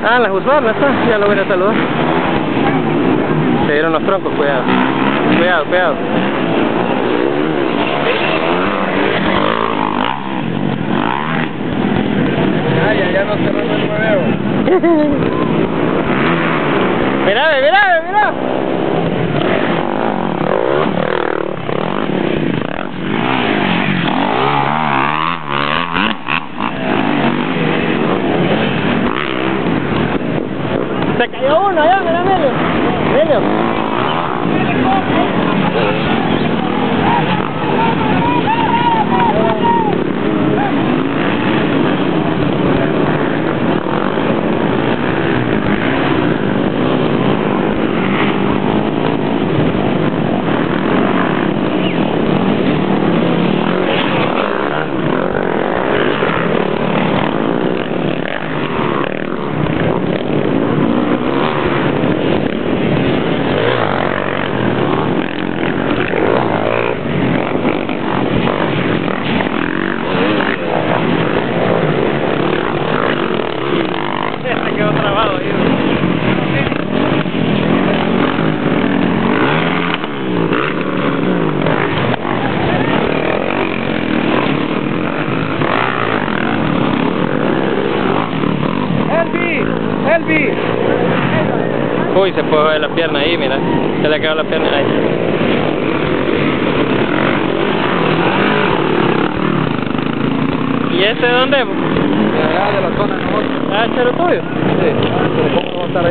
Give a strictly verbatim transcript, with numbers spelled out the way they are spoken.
Ah, las husvarnas, está. Ya lo voy a saludar. Se dieron los troncos, cuidado. Cuidado, cuidado. Ay, ya, ya no se rompe el nuevo. Mirá, mirá, mirá. Se cayó uno allá, mira, Melio. Melio. Se quedó trabado ahí. Elvi, Elvi. Uy, se fue la pierna ahí, mira. Se le quedó la pierna ahí. ¿Y este dónde? De allá de la zona de nosotros. Ah, ¿este era tuyo? Sí, pero ¿cómo va a estar ahí?